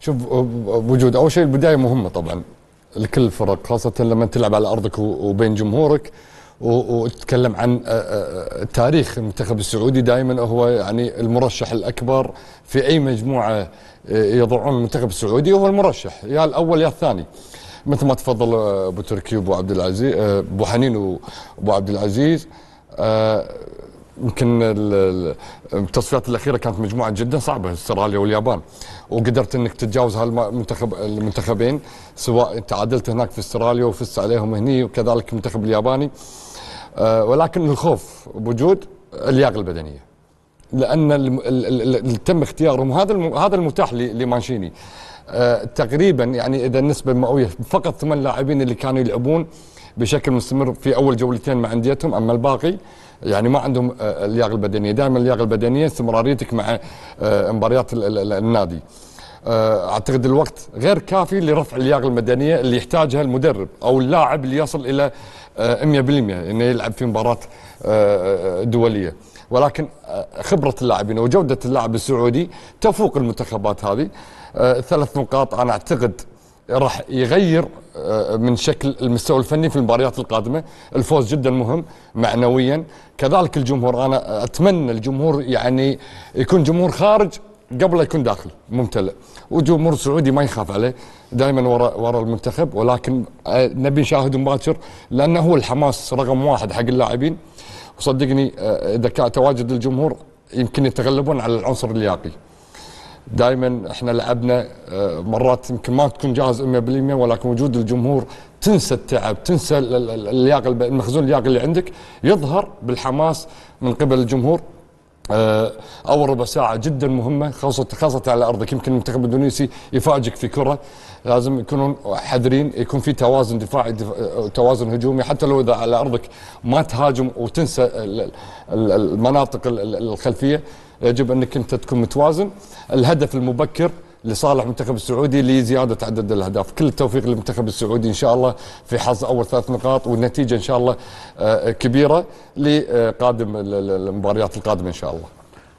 شوف بوجود اول شيء البدايه مهمه طبعا لكل الفرق، خاصه لما تلعب على ارضك وبين جمهورك، وتتكلم عن تاريخ المنتخب السعودي. دائما هو يعني المرشح الاكبر في اي مجموعه يضعون المنتخب السعودي، هو المرشح يا الاول يا الثاني، مثل ما تفضل ابو تركي وابو عبد العزيز، ابو حنين وابو عبد العزيز. يمكن التصفيات الاخيره كانت مجموعه جدا صعبه، استراليا واليابان، وقدرت انك تتجاوز المنتخبين، سواء تعادلت هناك في استراليا وفزت عليهم هني، وكذلك المنتخب الياباني. ولكن الخوف بوجود اللياقه البدنيه، لان اللي تم اختيارهم هذا المتاح لمانشيني. تقريبا يعني اذا النسبه المئويه فقط 8 لاعبين اللي كانوا يلعبون بشكل مستمر في اول جولتين مع انديتهم، اما الباقي يعني ما عندهم اللياقه البدنيه. دائما اللياقه البدنيه استمراريتك مع مباريات النادي. اعتقد الوقت غير كافي لرفع اللياقه المدنيه اللي يحتاجها المدرب او اللاعب اللي يصل الى 100% انه يلعب في مباراه دوليه. ولكن خبره اللاعبين وجوده اللاعب السعودي تفوق المنتخبات هذه. 3 نقاط انا اعتقد راح يغير من شكل المستوى الفني في المباريات القادمه. الفوز جدا مهم معنويا، كذلك الجمهور. انا اتمنى الجمهور يعني يكون جمهور خارج قبل لا يكون داخل ممتلئ، وجمهور سعودي ما يخاف عليه، دائما ورا المنتخب. ولكن نبي نشاهد مباشر، لانه هو الحماس رقم 1 حق اللاعبين. وصدقني اذا كان تواجد الجمهور يمكن يتغلبون على العنصر اللياقي. دائما احنا لعبنا مرات يمكن ما تكون جاهز 100%، ولكن وجود الجمهور تنسى التعب، تنسى اللياقه، المخزون اللياقي اللي عندك يظهر بالحماس من قبل الجمهور. اول ربع ساعه جدا مهمه، خاصه على ارضك. يمكن المنتخب الاندونيسي يفاجئك في كره، لازم يكونون حذرين، يكون في توازن دفاعي توازن هجومي. حتى لو اذا على ارضك ما تهاجم وتنسى المناطق الخلفيه، يجب انك انت تكون متوازن. الهدف المبكر لصالح المنتخب السعودي لزياده عدد الاهداف. كل التوفيق للمنتخب السعودي ان شاء الله في حظ اول 3 نقاط، والنتيجه ان شاء الله كبيره لقادم المباريات القادمه ان شاء الله.